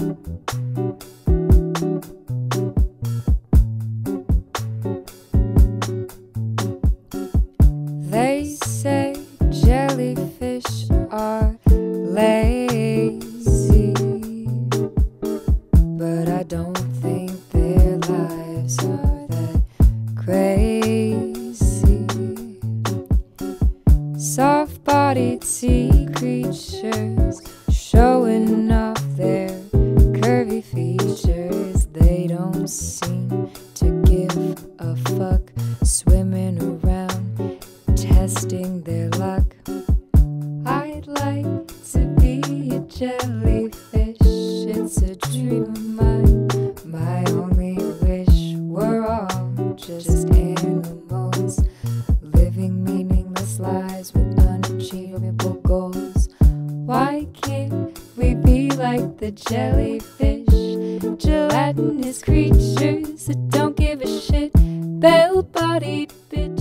They say jellyfish are lazy, but I don't think their lives are that crazy. Soft-bodied sea creatures showing off their curvy features. They don't seem to give a fuck, swimming around testing their luck. I'd like to be a jellyfish, it's a dream of mine. My only wish, we're all just animals, living meaningless lives with unachievable goals. Why can't we be like the jellyfish, gelatinous creatures that don't give a shit, bell-bodied bitch?